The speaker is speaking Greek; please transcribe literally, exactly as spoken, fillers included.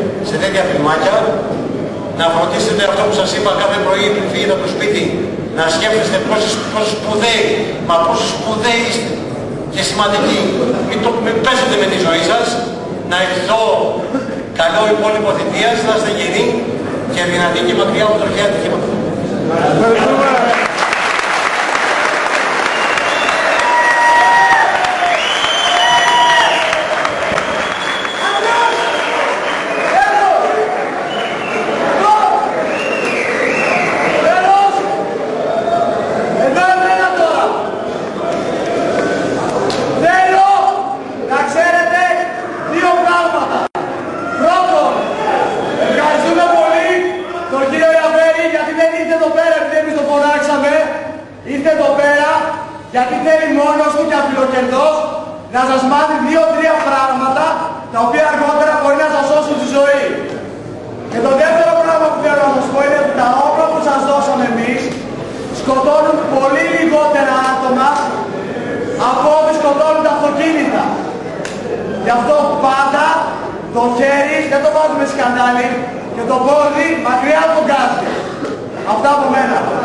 σε τέτοια φιλμάκια, να φροντίσετε αυτό που σας είπα κάθε πρωί πριν φύγετε από το σπίτι, να σκέφτεστε πόσο σπουδαίοι, μα πόσο σπουδαίοι είστε και σημαντικοί. Μην, το, μην πέσετε με τη ζωή σας, να ευχηθώ καλό υπόλοιπο θητείας, να είστε γεροί και δυνατοί και μακριά από τροχαία ατυχήματα. Ήρθε εδώ πέρα γιατί θέλει μόνος του και αφιλοκερδός να σας μάθει δύο-τρία πράγματα τα οποία αργότερα μπορεί να σας σώσουν τη ζωή. Και το δεύτερο πράγμα που θέλω να σας πω είναι ότι τα όπλα που σας δώσαμε εμείς σκοτώνουν πολύ λιγότερα άτομα από ό,τι σκοτώνουν τα αυτοκίνητα. Γι' αυτό πάντα το χέρι δεν το βάζουμε σκανδάλι και το πόδι μακριά από τον κάστρο. Αυτά από μένα.